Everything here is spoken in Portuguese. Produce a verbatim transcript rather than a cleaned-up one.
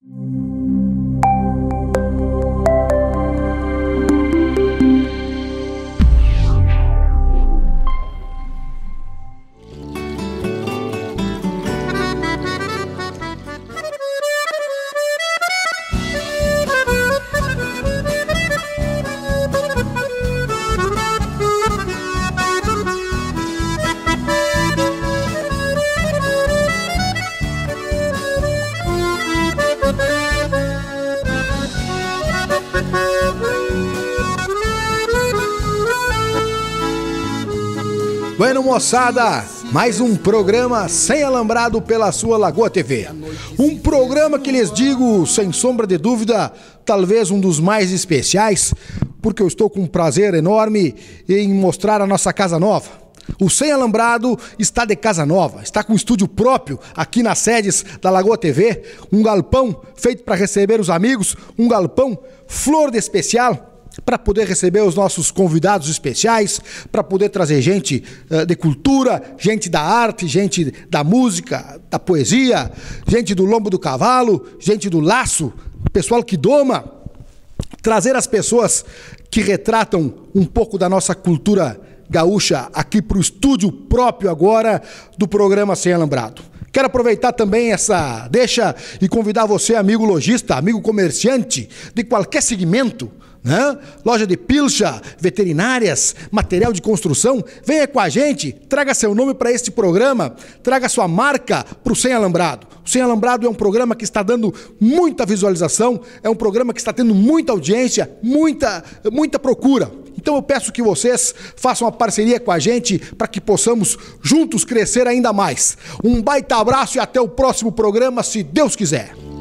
Bueno, moçada, mais um programa sem alambrado pela sua Lagoa T V. Um programa que lhes digo, sem sombra de dúvida, talvez um dos mais especiais, porque eu estou com um prazer enorme em mostrar a nossa casa nova. O Sem Alambrado está de casa nova, está com um estúdio próprio aqui nas sedes da Lagoa T V, um galpão feito para receber os amigos, um galpão flor de especial, para poder receber os nossos convidados especiais, para poder trazer gente uh, de cultura, gente da arte, gente da música, da poesia, gente do lombo do cavalo, gente do laço, pessoal que doma, trazer as pessoas que retratam um pouco da nossa cultura gaúcha aqui para o estúdio próprio agora do programa Sem Alambrado. Quero aproveitar também essa deixa e convidar você, amigo lojista, amigo comerciante de qualquer segmento, né? Loja de pilcha, veterinárias, material de construção, venha com a gente, traga seu nome para este programa, traga sua marca para o Sem Alambrado. O Sem Alambrado é um programa que está dando muita visualização, é um programa que está tendo muita audiência, muita, muita procura. Então eu peço que vocês façam uma parceria com a gente para que possamos juntos crescer ainda mais. Um baita abraço e até o próximo programa, se Deus quiser.